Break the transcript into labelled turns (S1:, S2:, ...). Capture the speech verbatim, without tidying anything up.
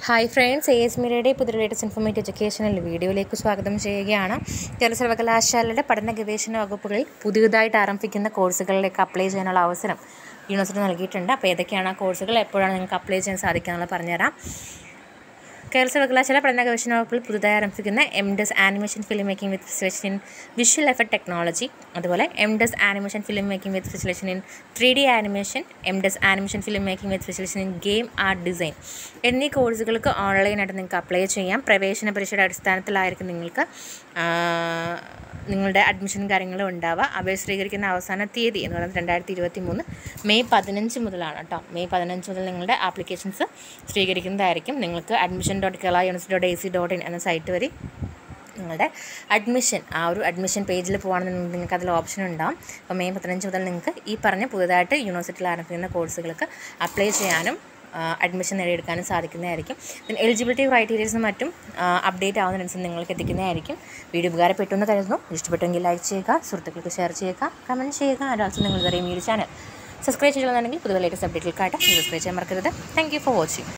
S1: Hi friends, A S മീഡിയയുടെ പുതിയ latest informative educational വീഡിയോയിലേക്ക് സ്വാഗതം ചെയ്യുകയാണ്. കേരള സർവകലാശാലയുടെ പഠന ഗവേഷണ വകുപ്പുകളിൽ പുതിയതായിട്ട് ആരംഭിക്കുന്ന കോഴ്സുകളിലേക്ക് അപ്ലൈ ചെയ്യാനുള്ള അവസരം യൂണിവേഴ്സിറ്റി നൽകിയിട്ടുണ്ട്. അപ്പോൾ ഏതൊക്കെയാണ് ആ കോഴ്സുകൾ, എപ്പോഴാണ് നിങ്ങൾക്ക് അപ്ലൈ ചെയ്യാൻ സാധിക്കുക എന്നുള്ളത് പറഞ്ഞുതരാം. കേരള സർവകലാശാല പഠന ഗവേഷണ വകുപ്പിൽ പുതുതായി ആരംഭിക്കുന്ന M Des animation film making with specialisation in visual effect technology, അതുപോലെ M Des animation film making with specialisation in three D animation, M Des animation film making with specialisation in game art design എന്നീ കോഴ്സുകൾക്ക് ഓൺലൈനായിട്ട് നിങ്ങൾക്ക് apply ചെയ്യാം. പ്രവേശന പരീക്ഷയുടെ അടിസ്ഥാനത്തിലായിരിക്കും നിങ്ങൾക്ക് നിങ്ങളുടെ അഡ്മിഷൻ കാര്യങ്ങളും ഉണ്ടാവുക. അപേക്ഷ സ്വീകരിക്കുന്ന അവസാന തീയതി എന്ന് പറയുന്നത് രണ്ടായിരത്തി ഇരുപത്തി മൂന്ന് മെയ് പതിനഞ്ച് മുതലാണ് കേട്ടോ. മെയ് പതിനഞ്ച് മുതൽ നിങ്ങളുടെ ആപ്ലിക്കേഷൻസ് സ്വീകരിക്കുന്നതായിരിക്കും. നിങ്ങൾക്ക് admission dot Kerala university dot A C dot in എന്ന സൈറ്റ് വഴി നിങ്ങളുടെ അഡ്മിഷൻ ആ ഒരു അഡ്മിഷൻ പേജിൽ പോകുകയാണെന്നുണ്ടെങ്കിൽ നിങ്ങൾക്ക് അതിൽ ഓപ്ഷൻ ഉണ്ടാകും. അപ്പോൾ മെയ് പതിനഞ്ച് മുതൽ നിങ്ങൾക്ക് ഈ പറഞ്ഞ പുതുതായിട്ട് യൂണിവേഴ്സിറ്റിയിൽ ആരംഭിക്കുന്ന കോഴ്സുകൾക്ക് അപ്ലൈ ചെയ്യാനും അഡ്മിഷൻ നേടിയെടുക്കാനും സാധിക്കുന്നതായിരിക്കും. പിന്നെ എലിജിബിലിറ്റി ക്രൈറ്റീരിയസും മറ്റും അപ്ഡേറ്റ് ആവുന്നതിനനുസരിച്ച് നിങ്ങൾക്ക് എത്തിക്കുന്നതായിരിക്കും. വീഡിയോ ഉപകാരപ്പെട്ടു എന്ന് കരുതുന്നു. ഇഷ്ടപ്പെട്ടെങ്കിൽ ലൈക്ക് ചെയ്യുക, സുഹൃത്തുക്കൾക്ക് ഷെയർ ചെയ്യുക, കമൻറ്റ് ചെയ്യുക. ആരാൾസും നിങ്ങൾ ഇതുവരെയും ഈ ചാനൽ സബ്സ്ക്രൈബ് ചെയ്യണമെന്നുണ്ടെങ്കിൽ പുതിയ ലേറ്റസ്റ്റ് അപ്ഡേറ്റുകൾക്കായിട്ട് സബ്സ്ക്രൈബ് ചെയ്യാൻ മറക്കരുത്. Thank you for watching.